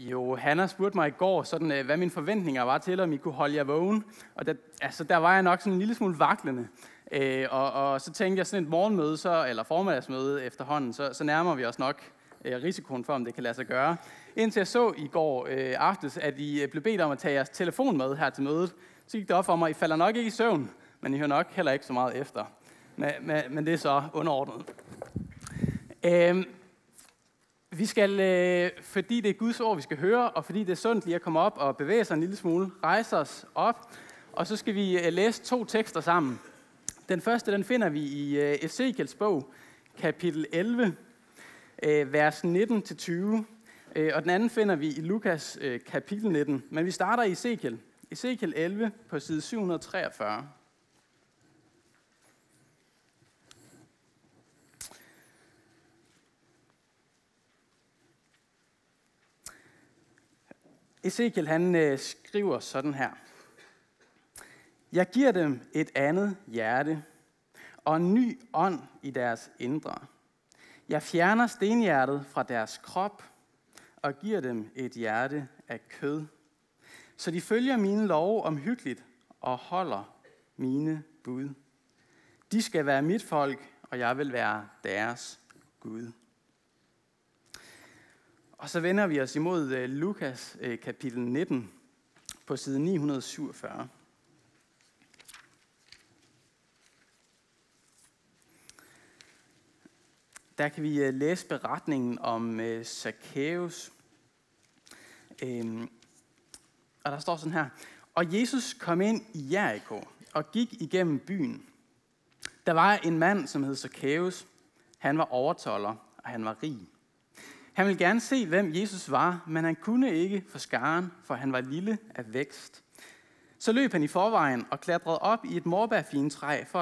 Jo, Hanna spurgte mig i går, sådan, hvad mine forventninger var til, om I kunne holde jer vågen. Og der var jeg nok sådan en lille smule vaklende. Og så tænkte jeg sådan et morgenmøde, eller formiddagsmøde efterhånden, så nærmer vi os nok risikoen for, om det kan lade sig gøre. Indtil jeg så i går aftes, at I blev bedt om at tage jeres telefon med her til mødet, så gik det op for mig, I falder nok ikke i søvn, men I hører nok heller ikke så meget efter. Men det er så underordnet. Vi skal, fordi det er Guds ord, vi skal høre, og fordi det er sundt lige at komme op og bevæge sig en lille smule, rejse os op, og så skal vi læse 2 tekster sammen. Den første, den finder vi i Ezekiels bog, kapitel 11, vers 19-20, og den anden finder vi i Lukas kapitel 19. Men vi starter i Ezekiel 11 på side 743. Ezekiel han skriver sådan her. Jeg giver dem et andet hjerte og en ny ånd i deres indre. Jeg fjerner stenhjertet fra deres krop og giver dem et hjerte af kød, så de følger mine love omhyggeligt og holder mine bud. De skal være mit folk, og jeg vil være deres Gud. Og så vender vi os imod Lukas kapitel 19 på side 947. Der kan vi læse beretningen om Zakæus. Og der står sådan her. Og Jesus kom ind i Jericho og gik igennem byen. Der var en mand, som hed Zakæus. Han var overtolder, og han var rig. Han ville gerne se, hvem Jesus var, men han kunne ikke for skaren, for han var lille af vækst. Så løb han i forvejen og klatrede op i et morbærfintræ for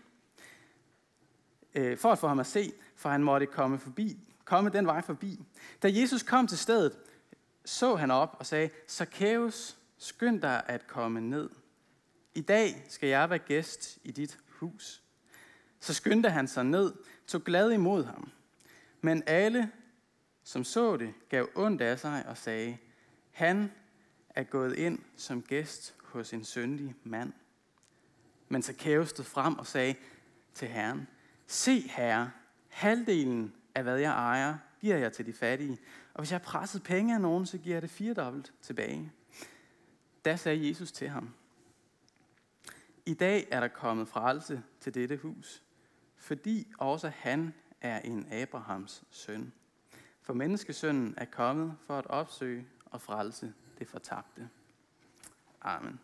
at få ham at se, for han måtte komme den vej forbi. Da Jesus kom til stedet, så han op og sagde, Zakæus, skynd dig at komme ned. I dag skal jeg være gæst i dit hus. Så skyndte han sig ned, tog glad imod ham. Men alle, som så det, gav ondt af sig og sagde, han er gået ind som gæst hos en syndig mand. Men Zakæus stod frem og sagde til Herren, se Herre, halvdelen af hvad jeg ejer, giver jeg til de fattige, og hvis jeg har presset penge af nogen, så giver jeg det 4-dobbelt tilbage. Da sagde Jesus til ham, i dag er der kommet frelse til dette hus, fordi også han er en Abrahams søn. For menneskesønnen er kommet for at opsøge og frelse det fortabte. Amen.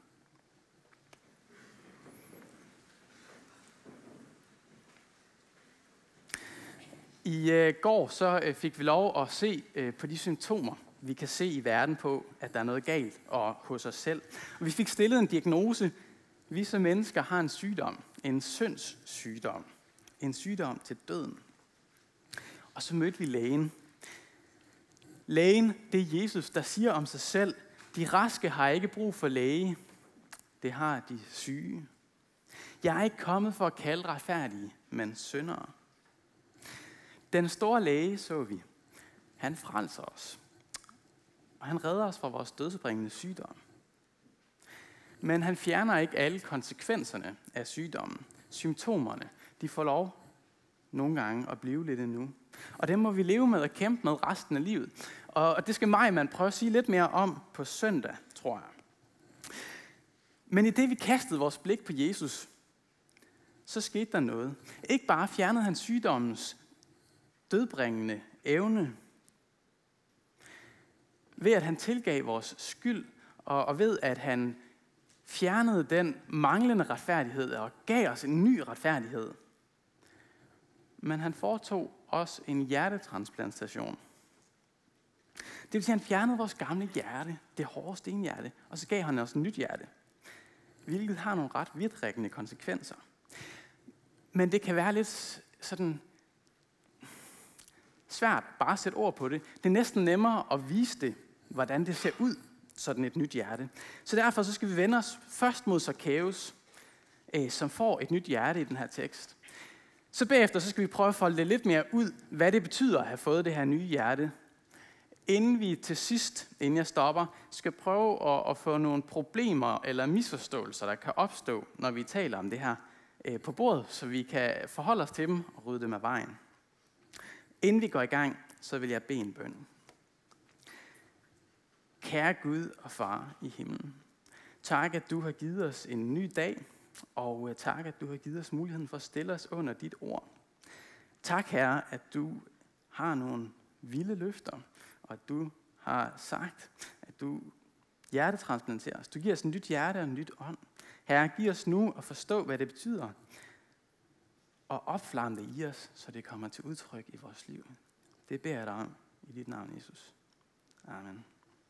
I går så fik vi lov at se på de symptomer, vi kan se i verden på, at der er noget galt og hos os selv. Og vi fik stillet en diagnose. Vi som mennesker har en sygdom, en syndssygdom, en sygdom til døden. Og så mødte vi lægen. Lægen, det er Jesus, der siger om sig selv, de raske har ikke brug for læge, det har de syge. Jeg er ikke kommet for at kalde retfærdige, men syndere. Den store læge, så vi, han frelser os, og han redder os fra vores dødsbringende sygdom. Men han fjerner ikke alle konsekvenserne af sygdommen. Symptomerne, de får lov nogle gange at blive lidt endnu. Og det må vi leve med og kæmpe med resten af livet. Og det skal man prøve at sige lidt mere om på søndag, tror jeg. Men i det vi kastede vores blik på Jesus, så skete der noget. Ikke bare fjernede han sygdommens dødbringende evne, ved at han tilgav vores skyld, og ved at han fjernede den manglende retfærdighed og gav os en ny retfærdighed. Men han foretog også en hjertetransplantation. Det vil sige, at han fjernede vores gamle hjerte, det hårde stenhjerte, og så gav han os et nyt hjerte, hvilket har nogle ret vidtrækkende konsekvenser. Men det kan være lidt sådan svært bare at sætte ord på det. Det er næsten nemmere at vise det, hvordan det ser ud, sådan et nyt hjerte. Så derfor så skal vi vende os først mod Zakæus, som får et nyt hjerte i den her tekst. Så bagefter så skal vi prøve at folde det lidt mere ud, hvad det betyder at have fået det her nye hjerte. Inden vi til sidst, inden jeg stopper, skal prøve at få nogle problemer eller misforståelser, der kan opstå, når vi taler om det her på bordet, så vi kan forholde os til dem og rydde dem af vejen. Inden vi går i gang, så vil jeg bede en bøn. Kære Gud og Far i himlen, tak, at du har givet os en ny dag, og tak, at du har givet os muligheden for at stille os under dit ord. Tak, Herre, at du har nogle vilde løfter, og at du har sagt, at du hjertetransplanterer os. Du giver os en nyt hjerte og en nyt ånd. Herre, giv os nu at forstå, hvad det betyder, og opflamme det i os, så det kommer til udtryk i vores liv. Det beder jeg dig om i dit navn, Jesus. Amen.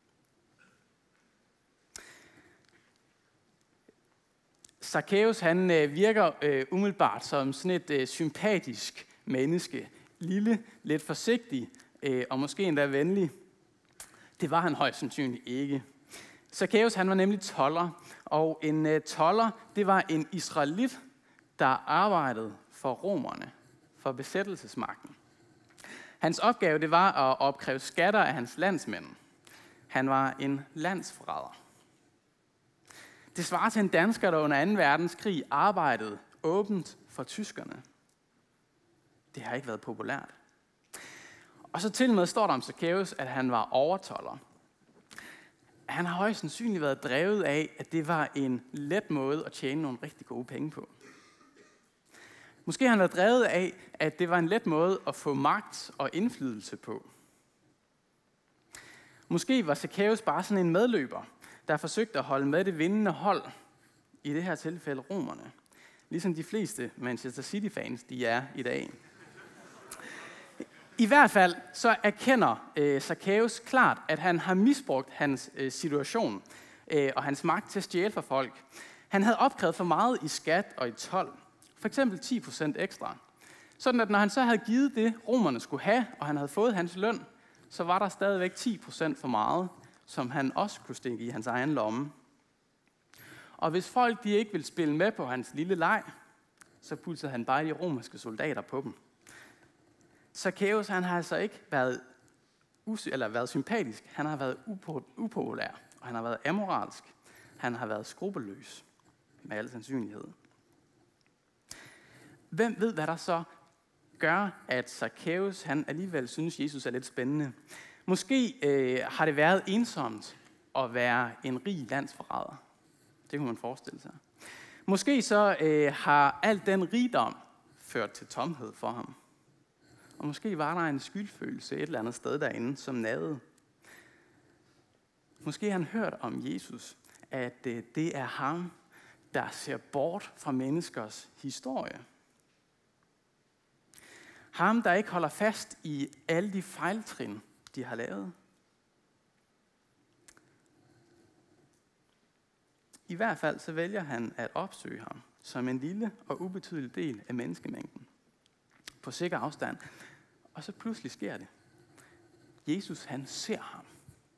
Zakæus, han virker umiddelbart som sådan et sympatisk menneske. Lille, lidt forsigtig og måske endda venlig. Det var han højst sandsynligt ikke. Zakæus, han var nemlig tolder, og en tolder, det var en israelit, der arbejdede for romerne, for besættelsesmagten. Hans opgave, det var at opkræve skatter af hans landsmænd. Han var en landsforræder. Det svarer til en dansker, der under 2. verdenskrig arbejdede åbent for tyskerne. Det har ikke været populært. Og så til og med står der om Zakæus, at han var overtolder. Han har højst sandsynligt været drevet af, at det var en let måde at tjene nogle rigtig gode penge på. Måske har han været drevet af, at det var en let måde at få magt og indflydelse på. Måske var Zakæus bare sådan en medløber, der forsøgte at holde med det vindende hold, i det her tilfælde romerne. Ligesom de fleste Manchester City-fans, de er i dag. I hvert fald så erkender Zakæus klart, at han har misbrugt hans situation og hans magt til at stjæle fra folk. Han havde opkrævet for meget i skat og i told. For eksempel 10% ekstra. Sådan at når han så havde givet det, romerne skulle have, og han havde fået hans løn, så var der stadigvæk 10% for meget, som han også kunne stikke i hans egen lomme. Og hvis folk de ikke ville spille med på hans lille leg, så pulsede han bare de romerske soldater på dem. Zakæus, han har altså ikke været sympatisk, han har været upopulær, og han har været amoralsk, han har været skrupelløs, med al sandsynlighed. Hvem ved, hvad der så gør, at Zakæus, han alligevel synes, Jesus er lidt spændende? Måske har det været ensomt at være en rig landsforræder. Det kunne man forestille sig. Måske så har al den rigdom ført til tomhed for ham. Og måske var der en skyldfølelse et eller andet sted derinde, som nagede. Måske har han hørt om Jesus, at det er ham, der ser bort fra menneskers historie. Ham, der ikke holder fast i alle de fejltrin, de har lavet. I hvert fald så vælger han at opsøge ham som en lille og ubetydelig del af menneskemængden. På sikker afstand. Og så pludselig sker det. Jesus, han ser ham.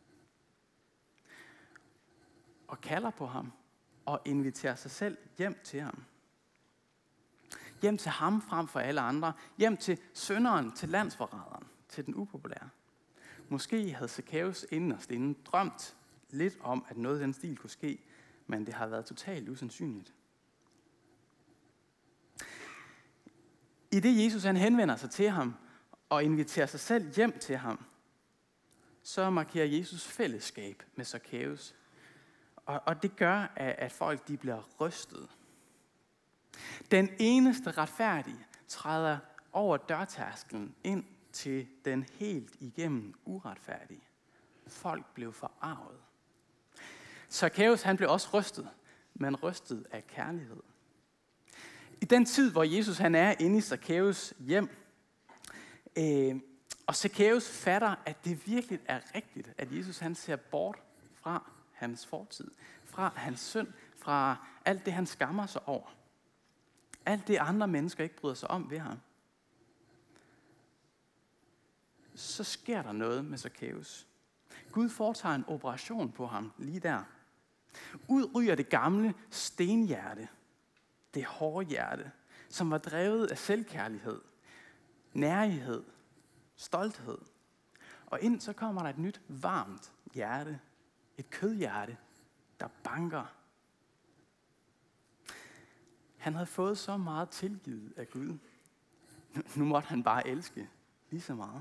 Og kalder på ham. Og inviterer sig selv hjem til ham. Hjem til ham frem for alle andre. Hjem til synderen, til landsforræderen, til den upopulære. Måske havde Zakæus inderst inde drømt lidt om, at noget af den stil kunne ske, men det har været totalt usandsynligt. I det Jesus han henvender sig til ham og inviterer sig selv hjem til ham, så markerer Jesus fællesskab med Zakæus. Og det gør, at folk de bliver rystet. Den eneste retfærdige træder over dørtærsklen ind til den helt igennem uretfærdige. Folk blev forarvet. Zakæus han blev også rystet, men rystet af kærlighed. I den tid, hvor Jesus han er inde i Zakæus hjem, og Zakæus fatter, at det virkelig er rigtigt, at Jesus han ser bort fra hans fortid, fra hans synd, fra alt det, han skammer sig over. Alt det, andre mennesker ikke bryder sig om ved ham. Så sker der noget med Zakæus. Gud foretager en operation på ham lige der. Ud ryger det gamle stenhjerte, det hårde hjerte, som var drevet af selvkærlighed, nærighed, stolthed. Og ind så kommer der et nyt varmt hjerte. Et kødhjerte, der banker. Han havde fået så meget tilgivet af Gud. Nu måtte han bare elske lige så meget.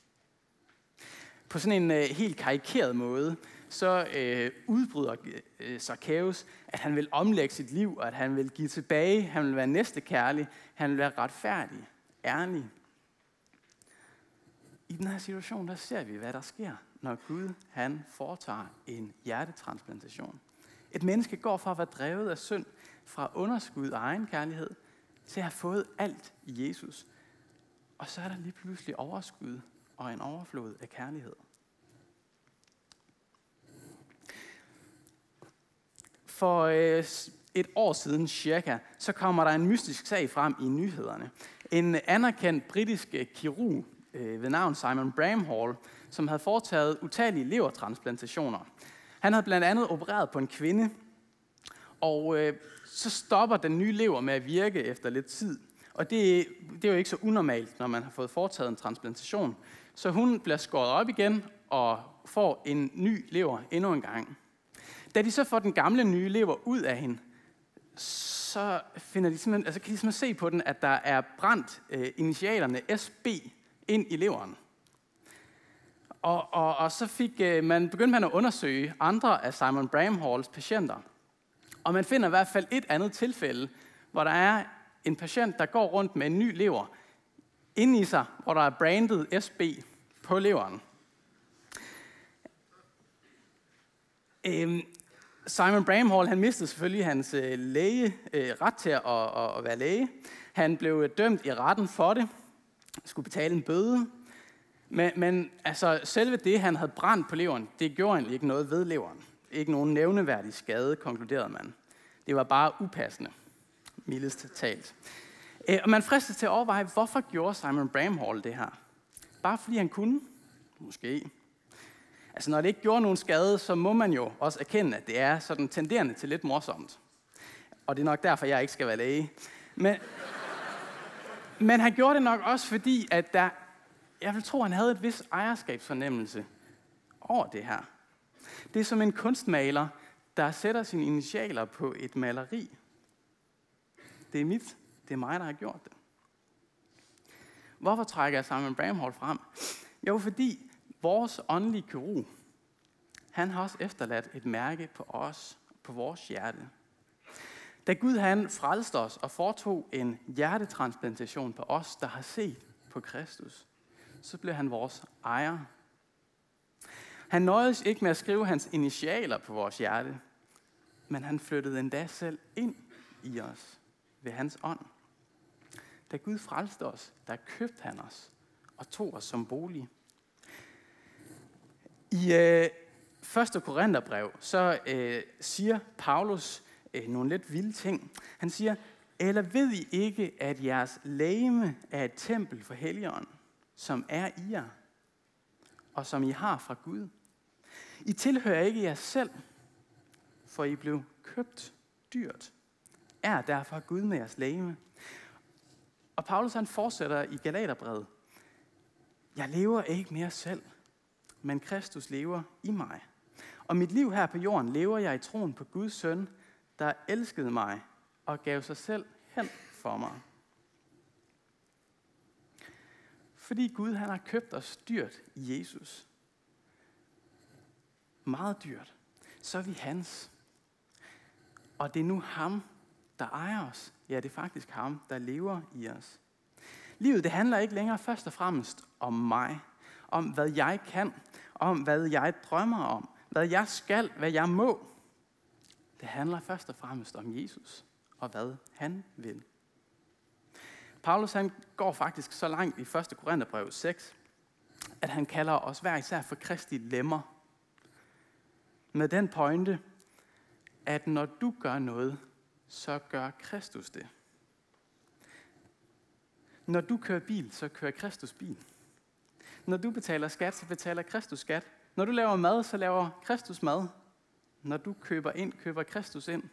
På sådan en helt karikeret måde, så udbryder Zakæus, at han vil omlægge sit liv, og at han vil give tilbage, han vil være næstekærlig, han vil være retfærdig, ærlig. I den her situation, der ser vi, hvad der sker, når Gud han foretager en hjertetransplantation. Et menneske går fra at være drevet af synd, fra underskud og egen kærlighed, til at have fået alt i Jesus. Og så er der lige pludselig overskud og en overflod af kærlighed. For et år siden cirka, så kommer der en mystisk sag frem i nyhederne. En anerkendt britisk kirurg ved navn Simon Bramhall, som havde foretaget utallige levertransplantationer. Han havde blandt andet opereret på en kvinde, og så stopper den nye lever med at virke efter lidt tid. Og det er jo ikke så unormalt, når man har fået foretaget en transplantation. Så hun bliver skåret op igen og får en ny lever endnu en gang. Da de så får den gamle nye lever ud af hende, så kan de simpelthen se på den, at der er brændt initialerne SB ind i leveren. Og så begyndte man at undersøge andre af Simon Bramhalls patienter. Og man finder i hvert fald et andet tilfælde, hvor der er en patient, der går rundt med en ny lever inde i sig, hvor der er brandet SB på leveren. Simon Bramhall, han mistede selvfølgelig hans ret til at være læge. Han blev dømt i retten for det, skulle betale en bøde. Men altså, selve det, han havde brændt på leveren, det gjorde egentlig ikke noget ved leveren. Ikke nogen nævneværdig skade, konkluderede man. Det var bare upassende, mildest talt. Og man fristes til at overveje, hvorfor gjorde Simon Bramhall det her? Bare fordi han kunne? Måske. Altså, når det ikke gjorde nogen skade, så må man jo også erkende, at det er sådan tenderende til lidt morsomt. Og det er nok derfor, jeg ikke skal være læge. Men han gjorde det nok også fordi, at jeg vil tro, han havde et vis ejerskabsfornemmelse over det her. Det er som en kunstmaler, der sætter sine initialer på et maleri. Det er mit. Det er mig, der har gjort det. Hvorfor trækker jeg Simon Bramhall frem? Jo, fordi vores åndelige kirurg, han har også efterladt et mærke på os, på vores hjerte. Da Gud han frelste os og foretog en hjertetransplantation på os, der har set på Kristus, så blev han vores ejer. Han nøjedes ikke med at skrive hans initialer på vores hjerte, men han flyttede endda selv ind i os ved hans ånd. Da Gud frelste os, der købte han os og tog os som bolig. I 1. Korintherbrev, så siger Paulus nogle lidt vilde ting. Han siger, eller ved I ikke, at jeres legeme er et tempel for Helligånden, som er i jer, og som I har fra Gud? I tilhører ikke jer selv, for I blev købt dyrt. Er derfor Gud med jeres legeme. Og Paulus han fortsætter i Galaterbrevet. Jeg lever ikke mere selv, men Kristus lever i mig. Og mit liv her på jorden lever jeg i troen på Guds søn, der elskede mig og gav sig selv hen for mig. Fordi Gud han har købt os dyrt i Jesus. Meget dyrt. Så er vi hans. Og det er nu ham, der ejer os. Ja, det er faktisk ham, der lever i os. Livet det handler ikke længere først og fremmest om mig. Om hvad jeg kan. Om hvad jeg drømmer om. Hvad jeg skal. Hvad jeg må. Det handler først og fremmest om Jesus. Og hvad han vil. Paulus han går faktisk så langt i 1. Korintherbrev 6, at han kalder os hver især for Kristi lemmer. Med den pointe, at når du gør noget, så gør Kristus det. Når du kører bil, så kører Kristus bil. Når du betaler skat, så betaler Kristus skat. Når du laver mad, så laver Kristus mad. Når du køber ind, køber Kristus ind.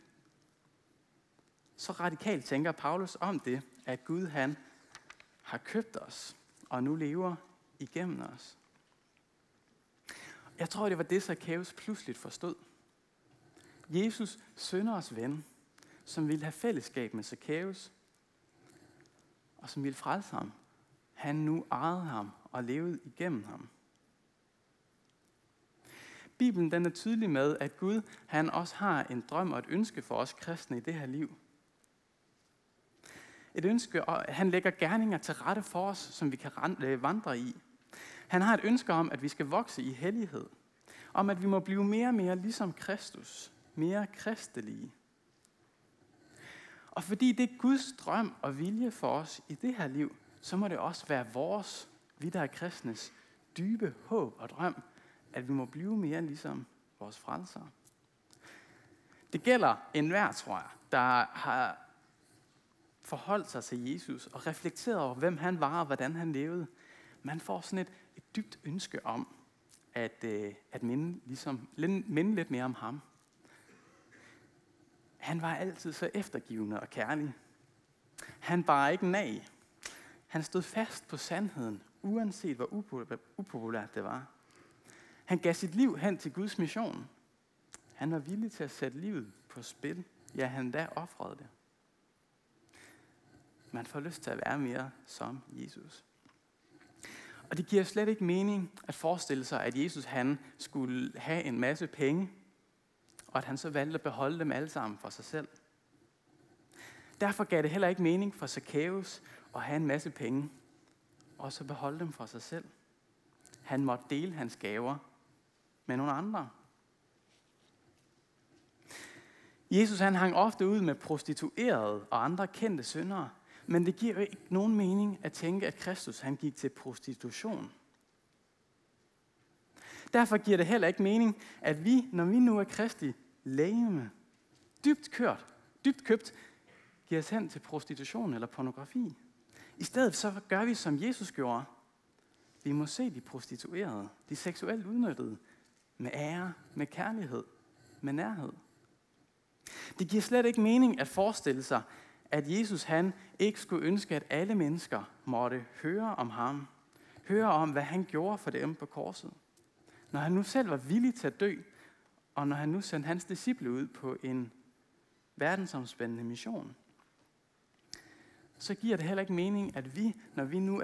Så radikalt tænker Paulus om det, at Gud han har købt os, og nu lever igennem os. Jeg tror, det var det, Zakæus pludselig forstod. Jesus, synderes ven, som ville have fællesskab med Zakæus, og som ville frelse ham. Han nu ejede ham og levede igennem ham. Bibelen den er tydelig med, at Gud han også har en drøm og et ønske for os kristne i det her liv. Et ønske, og han lægger gerninger til rette for os, som vi kan vandre i. Han har et ønske om, at vi skal vokse i hellighed. Om at vi må blive mere og mere ligesom Kristus. Mere kristelige. Og fordi det er Guds drøm og vilje for os i det her liv, så må det også være vores, vi der er kristnes, dybe håb og drøm, at vi må blive mere ligesom vores frelser. Det gælder enhver, tror jeg, der har forholdt sig til Jesus og reflekteret over, hvem han var og hvordan han levede. Man får sådan et dybt ønske om at minde lidt mere om ham. Han var altid så eftergivende og kærlig. Han bar ikke nag. Han stod fast på sandheden, uanset hvor upopulært det var. Han gav sit liv hen til Guds mission. Han var villig til at sætte livet på spil. Ja, han da ofrede det. Man får lyst til at være mere som Jesus. Og det giver slet ikke mening at forestille sig, at Jesus han skulle have en masse penge, og at han så valgte at beholde dem alle sammen for sig selv. Derfor gav det heller ikke mening for Zakæus at have en masse penge, og så beholde dem for sig selv. Han måtte dele hans gaver med nogle andre. Jesus han hang ofte ud med prostituerede og andre kendte syndere, men det giver jo ikke nogen mening at tænke, at Kristus han gik til prostitution. Derfor giver det heller ikke mening, at vi, når vi nu er Kristi legeme, dybt købt, giver os hen til prostitution eller pornografi. I stedet så gør vi, som Jesus gjorde. Vi må se de prostituerede, de seksuelt udnyttede, med ære, med kærlighed, med nærhed. Det giver slet ikke mening at forestille sig, at Jesus han ikke skulle ønske, at alle mennesker måtte høre om ham. Høre om, hvad han gjorde for dem på korset. Når han nu selv var villig til at dø, og når han nu sendte hans disciple ud på en verdensomspændende mission, så giver det heller ikke mening, at vi, når vi nu er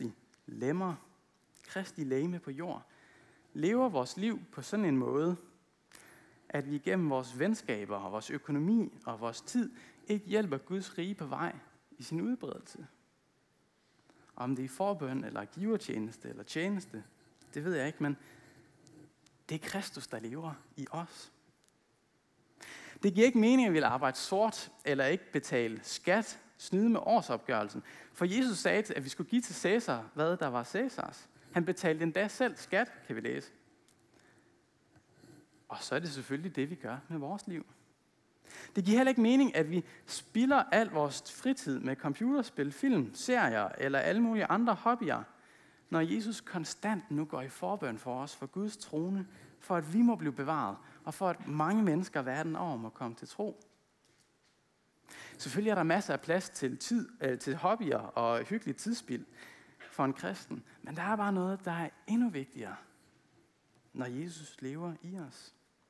Kristi legeme på jord, lever vores liv på sådan en måde, at vi gennem vores venskaber og vores økonomi og vores tid ikke hjælper Guds rige på vej i sin udbredelse. Om det er forbøn eller givertjeneste eller tjeneste, det ved jeg ikke, men det er Kristus, der lever i os. Det giver ikke mening, at vi vil arbejde sort eller ikke betale skat, snyde med årsopgørelsen. For Jesus sagde, at vi skulle give til Cæsar, hvad der var Cæsars. Han betalte endda selv skat, kan vi læse. Og så er det selvfølgelig det, vi gør med vores liv. Det giver heller ikke mening, at vi spilder al vores fritid med computerspil, film, serier eller alle mulige andre hobbyer, når Jesus konstant nu går i forbøn for os, for Guds trone, for at vi må blive bevaret, og for at mange mennesker verden over må komme til tro. Selvfølgelig er der masser af plads til hobbyer og hyggeligt tidsspil for en kristen, men der er bare noget, der er endnu vigtigere, når Jesus lever i os.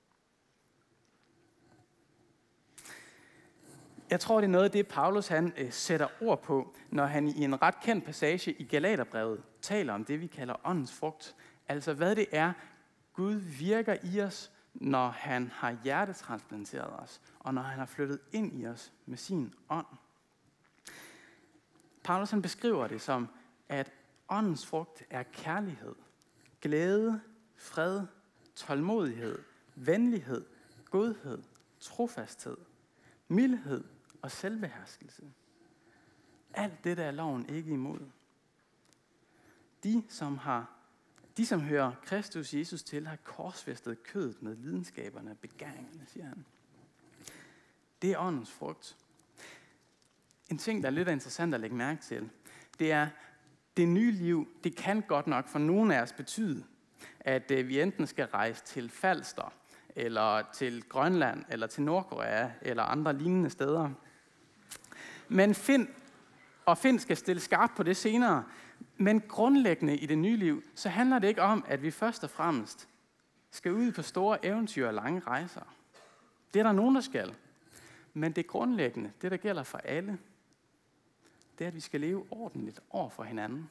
Jeg tror, det er noget af det, Paulus han sætter ord på, når han i en ret kendt passage i Galaterbrevet taler om det, vi kalder åndens frugt. Altså hvad det er, Gud virker i os, når han har hjertetransplanteret os, og når han har flyttet ind i os med sin ånd. Paulus han beskriver det som, at åndens frugt er kærlighed, glæde, fred, tålmodighed, venlighed, godhed, trofasthed, mildhed og selvbeherskelse. Alt det der er loven ikke imod. De, som hører Kristus Jesus til, har korsfæstet kødet med lidenskaberne og begæringerne, siger han. Det er åndens frugt. En ting, der er lidt interessant at lægge mærke til, det er, det nye liv, det kan godt nok for nogle af os betyde, at vi enten skal rejse til Falster, eller til Grønland, eller til Nordkorea, eller andre lignende steder. Men Finn skal stille skarpt på det senere. Men grundlæggende i det nye liv, så handler det ikke om, at vi først og fremmest skal ud på store eventyr og lange rejser. Det er der nogen, der skal. Men det grundlæggende, det der gælder for alle, det er, at vi skal leve ordentligt over for hinanden.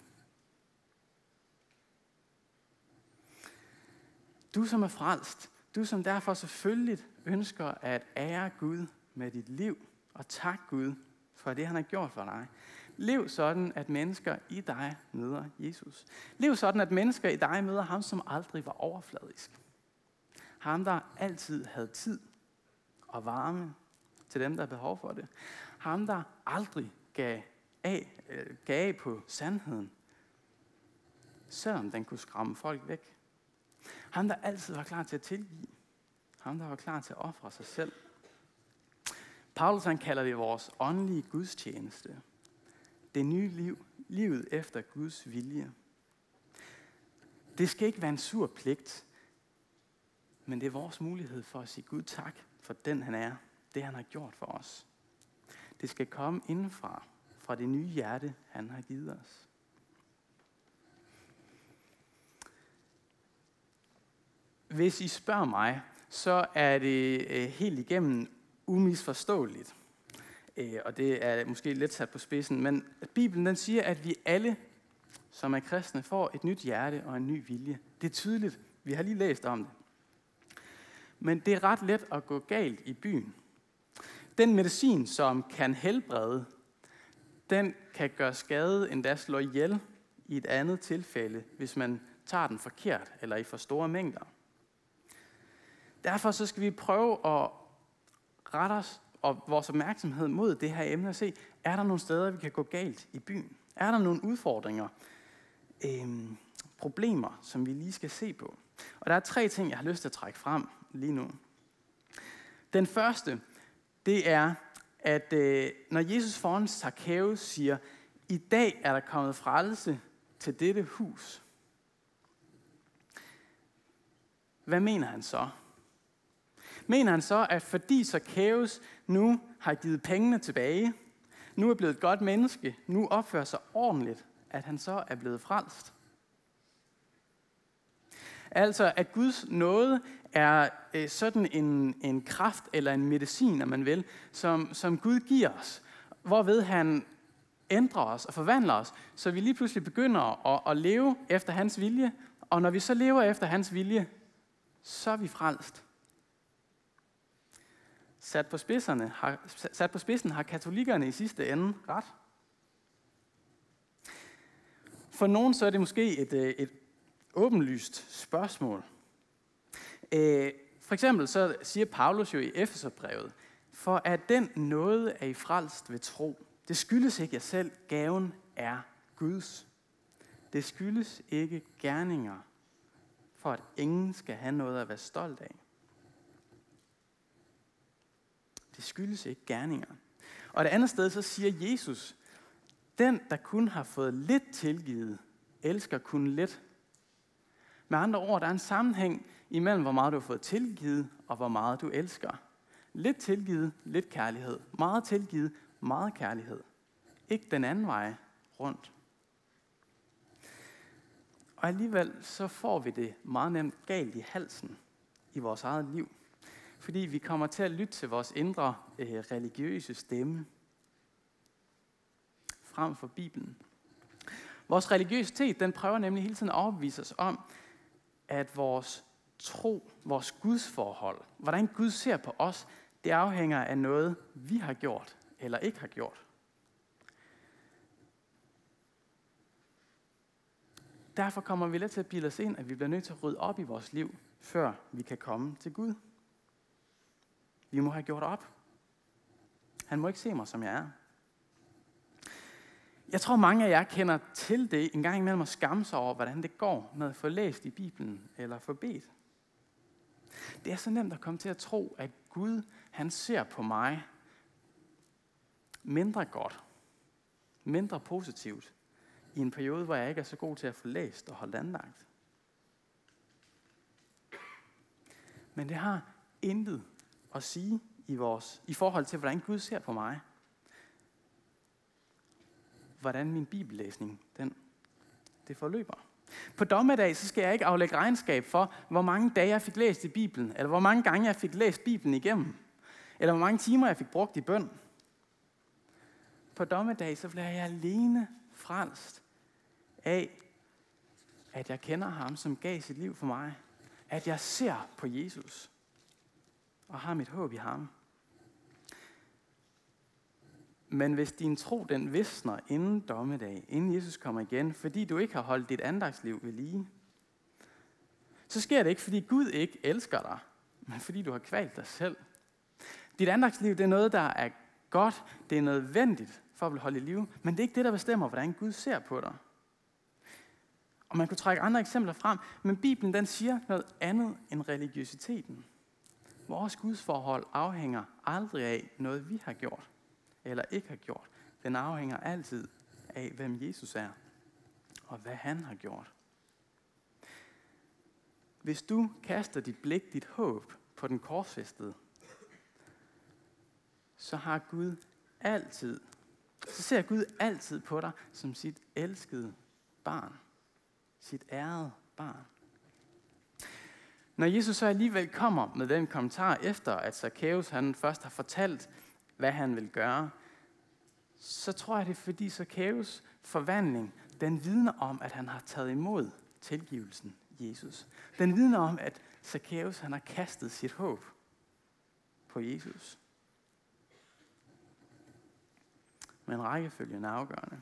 Du som er frelst, du som derfor selvfølgelig ønsker at ære Gud med dit liv, og tak Gud for det, han har gjort for dig. Lev sådan, at mennesker i dig møder Jesus. Lev sådan, at mennesker i dig møder ham, som aldrig var overfladisk. Ham, der altid havde tid og varme til dem, der har behov for det. Ham, der aldrig gav af på sandheden, selvom den kunne skræmme folk væk. Ham, der altid var klar til at tilgive. Ham, der var klar til at ofre sig selv. Paulus han kalder det vores åndelige gudstjeneste. Det nye liv, livet efter Guds vilje. Det skal ikke være en sur pligt, men det er vores mulighed for at sige Gud tak for den han er, det han har gjort for os. Det skal komme indenfra, fra det nye hjerte, han har givet os. Hvis I spørger mig, så er det helt igennem umisforståeligt. Og det er måske lidt sat på spidsen, men Bibelen den siger, at vi alle, som er kristne, får et nyt hjerte og en ny vilje. Det er tydeligt. Vi har lige læst om det. Men det er ret let at gå galt i byen. Den medicin, som kan helbrede, den kan gøre skade, endda slå ihjel i et andet tilfælde, hvis man tager den forkert eller i for store mængder. Derfor så skal vi prøve at rette os og vores opmærksomhed mod det her emne og se, er der nogle steder, vi kan gå galt i byen? Er der nogle udfordringer, problemer, som vi lige skal se på? Og der er 3 ting, jeg har lyst til at trække frem lige nu. Den første, det er, at når Jesus foran Zakæus siger, i dag er der kommet frelse til dette hus. Hvad mener han så? Mener han så, at fordi Zakæus nu har givet pengene tilbage, nu er blevet et godt menneske, nu opfører sig ordentligt, at han så er blevet frelst? Altså, at Guds nåde er sådan en kraft eller en medicin, om man vil, som Gud giver os, hvorved han ændrer os og forvandler os, så vi lige pludselig begynder at leve efter hans vilje, og når vi så lever efter hans vilje, så er vi frelst. Sat på spidsen har katolikkerne i sidste ende ret. For nogen så er det måske et åbenlyst spørgsmål. For eksempel så siger Paulus jo i Efeserbrevet, for at den nåde er I frelst ved tro. Det skyldes ikke jer selv, gaven er Guds. Det skyldes ikke gerninger, for at ingen skal have noget at være stolt af. Det skyldes ikke gerninger. Og det andet sted, så siger Jesus, den, der kun har fået lidt tilgivet, elsker kun lidt. Med andre ord, der er en sammenhæng imellem, hvor meget du har fået tilgivet, og hvor meget du elsker. Lidt tilgivet, lidt kærlighed. Meget tilgivet, meget kærlighed. Ikke den anden vej rundt. Og alligevel så får vi det meget nemt galt i halsen i vores eget liv. Fordi vi kommer til at lytte til vores indre religiøse stemme frem for Bibelen. Vores religiøsitet, den prøver nemlig hele tiden at overbevise os om, at vores tro, vores gudsforhold, hvordan Gud ser på os, det afhænger af noget, vi har gjort eller ikke har gjort. Derfor kommer vi let til at bilde os ind, at vi bliver nødt til at rydde op i vores liv, før vi kan komme til Gud. Vi må have gjort op. Han må ikke se mig, som jeg er. Jeg tror, mange af jer kender til det en gang imellem at skamme sig over, hvordan det går med at få læst i Bibelen eller få bedt. Det er så nemt at komme til at tro, at Gud, han ser på mig mindre godt, mindre positivt, i en periode, hvor jeg ikke er så god til at få læst og holde andagt. Men det har intet at sige i forhold til, hvordan Gud ser på mig. Hvordan min bibellæsning, det forløber. På dommedag, så skal jeg ikke aflægge regnskab for, hvor mange dage jeg fik læst i Bibelen, eller hvor mange gange jeg fik læst Bibelen igennem, eller hvor mange timer jeg fik brugt i bøn. På dommedag, så bliver jeg alene frelst af, at jeg kender ham, som gav sit liv for mig. At jeg ser på Jesus og har mit håb i ham. Men hvis din tro, den visner inden dommedag, inden Jesus kommer igen, fordi du ikke har holdt dit andagsliv ved lige, så sker det ikke, fordi Gud ikke elsker dig, men fordi du har kvalt dig selv. Dit andagsliv, det er noget, der er godt, det er nødvendigt for at holde i live, men det er ikke det, der bestemmer, hvordan Gud ser på dig. Og man kunne trække andre eksempler frem, men Bibelen den siger noget andet end religiøsiteten. Vores gudsforhold afhænger aldrig af noget, vi har gjort eller ikke har gjort. Den afhænger altid af, hvem Jesus er og hvad han har gjort. Hvis du kaster dit blik, dit håb på den korsfæstede, så ser Gud altid på dig som sit elskede barn. Sit ærede barn. Når Jesus så alligevel kommer med den kommentar, efter at Zacchaeus han først har fortalt, hvad han vil gøre, så tror jeg, det er fordi Zacchaeus forvandling, den vidner om, at han har taget imod tilgivelsen Jesus. Den vidner om, at Zacchaeus han har kastet sit håb på Jesus. Men rækkefølgen er afgørende.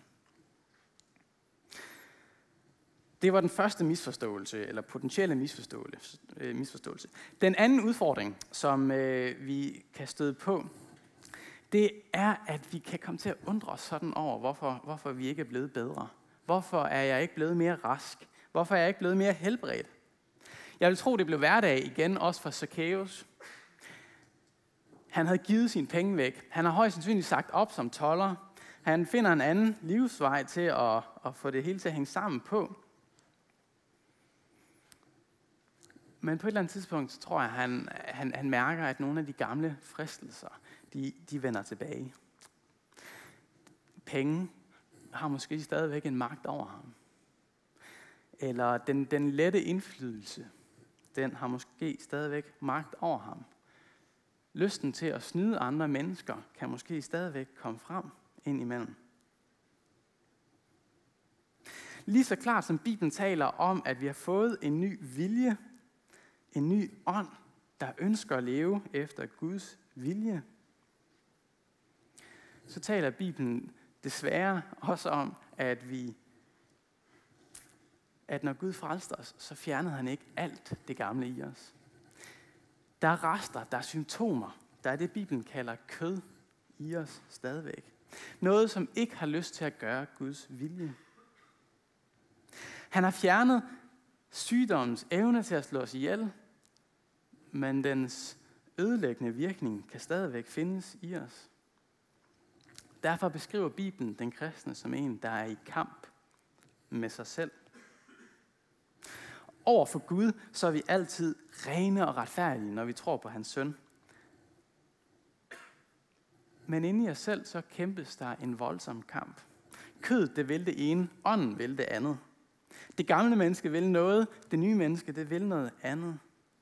Det var den første misforståelse, eller potentielle misforståelse. Den anden udfordring, som vi kan støde på, det er, at vi kan komme til at undre os sådan over, hvorfor vi ikke er blevet bedre. Hvorfor er jeg ikke blevet mere rask? Hvorfor er jeg ikke blevet mere helbredt? Jeg vil tro, det blev hverdag igen, også for Zacchaeus. Han havde givet sine penge væk. Han har højst sandsynligt sagt op som tolder. Han finder en anden livsvej til at få det hele til at hænge sammen på. Men på et eller andet tidspunkt, så tror jeg, han mærker, at nogle af de gamle fristelser, de vender tilbage. Penge har måske stadigvæk en magt over ham. Eller den lette indflydelse, den har måske stadigvæk magt over ham. Lysten til at snyde andre mennesker kan måske stadigvæk komme frem indimellem. Lige så klart som Bibelen taler om, at vi har fået en ny vilje, en ny ånd, der ønsker at leve efter Guds vilje, så taler Bibelen desværre også om, at når Gud frelste os, så fjernede han ikke alt det gamle i os. Der er rester, der er symptomer, der er det, Bibelen kalder kød i os stadigvæk. Noget, som ikke har lyst til at gøre Guds vilje. Han har fjernet sygdommens evne til at slå os ihjel, men dens ødelæggende virkning kan stadigvæk findes i os. Derfor beskriver Bibelen den kristne som en, der er i kamp med sig selv. Over for Gud, så er vi altid rene og retfærdige, når vi tror på hans søn. Men inde i os selv, så kæmpes der en voldsom kamp. Kødet, det vil det ene, ånden vil det andet. Det gamle menneske vil noget, det nye menneske, det vil noget andet.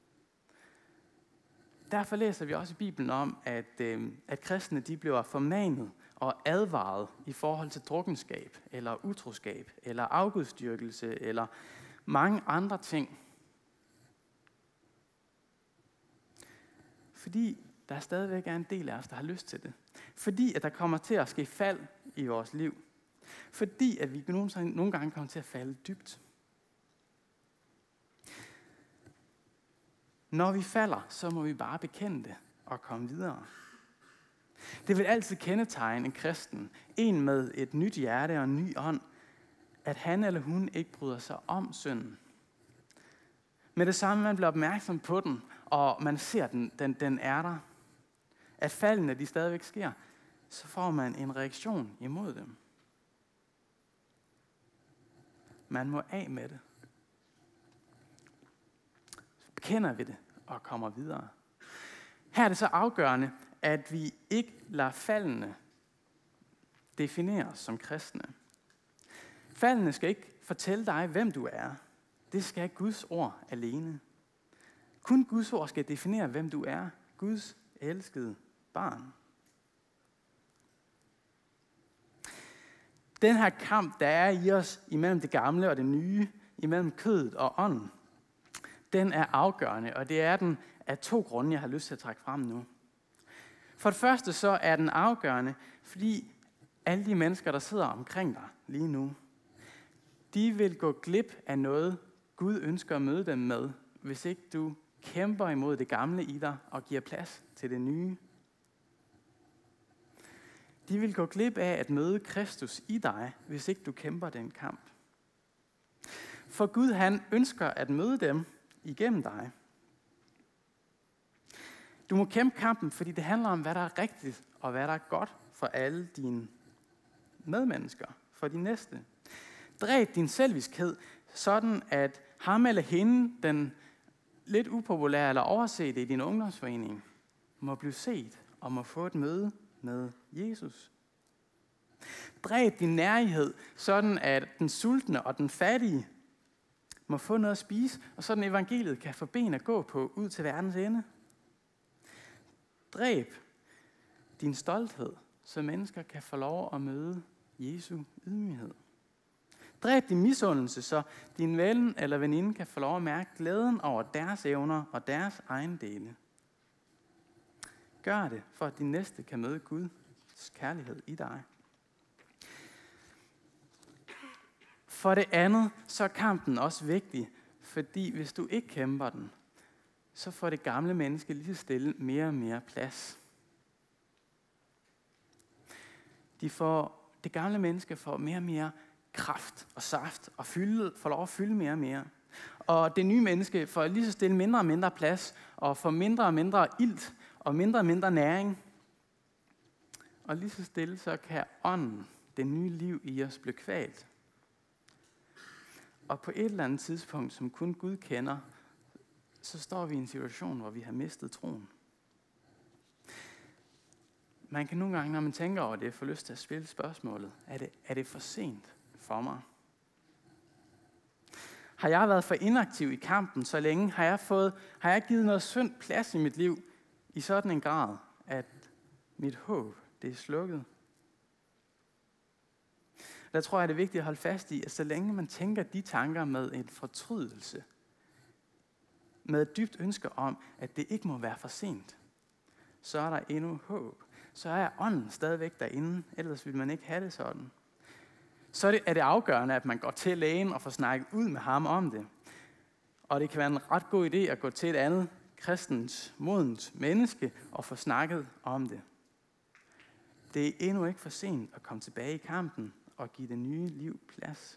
Derfor læser vi også i Bibelen om, at kristne de bliver formanet og advaret i forhold til drukkenskab, eller utroskab, eller afgudstyrkelse, eller mange andre ting. Fordi der stadigvæk er en del af os, der har lyst til det. Fordi at der kommer til at ske fald i vores liv. Fordi at vi nogle gange kommer til at falde dybt. Når vi falder, så må vi bare bekende det og komme videre. Det vil altid kendetegne en kristen, en med et nyt hjerte og en ny ånd, at han eller hun ikke bryder sig om synden. Med det samme, man bliver opmærksom på den, og man ser den er der. At faldene de stadigvæk sker, så får man en reaktion imod dem. Man må af med det. Så bekender vi det og kommer videre. Her er det så afgørende, at vi ikke lader faldene definere os som kristne. Faldene skal ikke fortælle dig, hvem du er. det skal Guds ord alene. Kun Guds ord skal definere, hvem du er. Guds elskede barn. Den her kamp, der er i os imellem det gamle og det nye, imellem kødet og ånden, den er afgørende, og det er den af 2 grunde, jeg har lyst til at trække frem nu. For det første så er den afgørende, fordi alle de mennesker, der sidder omkring dig lige nu, de vil gå glip af noget, Gud ønsker at møde dem med, hvis ikke du kæmper imod det gamle i dig og giver plads til det nye. De vil gå glip af at møde Kristus i dig, hvis ikke du kæmper den kamp. For Gud, han ønsker at møde dem igennem dig. Du må kæmpe kampen, fordi det handler om, hvad der er rigtigt og hvad der er godt for alle dine medmennesker, for de næste. Dræb din selviskhed, sådan at ham eller hende, den lidt upopulære eller oversete i din ungdomsforening, må blive set og må få et møde med Jesus. Dræb din nærighed, sådan at den sultne og den fattige må få noget at spise, og sådan evangeliet kan få ben at gå på ud til verdens ende. Dræb din stolthed, så mennesker kan få lov at møde Jesu ydmyghed. Dræb din misundelse, så din ven eller veninde kan få lov at mærke glæden over deres evner og deres ejendele. Gør det, for at din næste kan møde Guds kærlighed i dig. For det andet, så er kampen også vigtig, fordi hvis du ikke kæmper den, så får det gamle menneske lige så stille mere og mere plads. Det gamle menneske får mere og mere kraft og saft og får lov at fylde mere og mere. Og det nye menneske får lige så stille mindre og mindre plads og får mindre og mindre ilt og mindre næring. Og lige så stille så kan ånden, det nye liv i os, blive kvalt. Og på et eller andet tidspunkt, som kun Gud kender, så står vi i en situation, hvor vi har mistet troen. Man kan nogle gange, når man tænker over det, få lyst til at spille spørgsmålet. Er det for sent for mig? Har jeg været for inaktiv i kampen så længe? Har jeg givet noget synd plads i mit liv i sådan en grad, at mit håb det er slukket? Der tror jeg, det er vigtigt at holde fast i, at så længe man tænker de tanker med en fortrydelse, med et dybt ønske om, at det ikke må være for sent, så er der endnu håb. Så er ånden stadigvæk derinde, ellers vil man ikke have det sådan. Så er det afgørende, at man går til lægen og får snakket ud med ham om det. Og det kan være en ret god idé at gå til et andet kristens, modent menneske og få snakket om det. Det er endnu ikke for sent at komme tilbage i kampen og give det nye liv plads.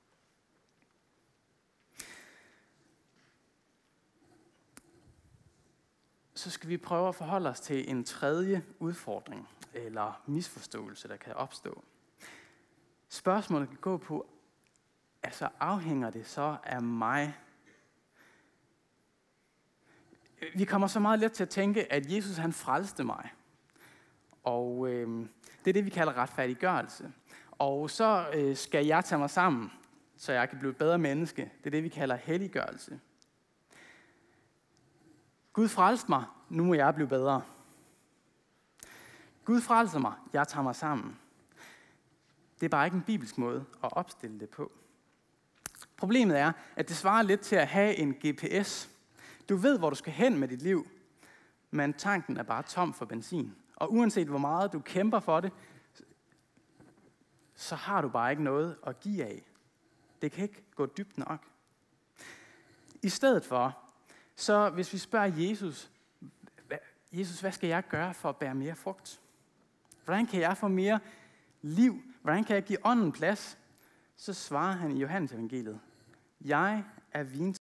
Så skal vi prøve at forholde os til en tredje udfordring eller misforståelse, der kan opstå. Spørgsmålet kan gå på, altså afhænger det så af mig? Vi kommer så meget let til at tænke, at Jesus han frelste mig. Og det er det, vi kalder retfærdiggørelse. Og så skal jeg tage mig sammen, så jeg kan blive et bedre menneske. Det er det, vi kalder helliggørelse. Gud frelste mig, nu må jeg blive bedre. Gud frelser mig, jeg tager mig sammen. Det er bare ikke en bibelsk måde at opstille det på. Problemet er, at det svarer lidt til at have en GPS. Du ved, hvor du skal hen med dit liv, men tanken er bare tom for benzin. Og uanset hvor meget du kæmper for det, så har du bare ikke noget at give af. Det kan ikke gå dybt nok. I stedet for, så hvis vi spørger Jesus, hvad skal jeg gøre for at bære mere frugt? Hvordan kan jeg få mere liv? Hvordan kan jeg give ånden plads? Så svarer han i Johannes evangeliet: Jeg er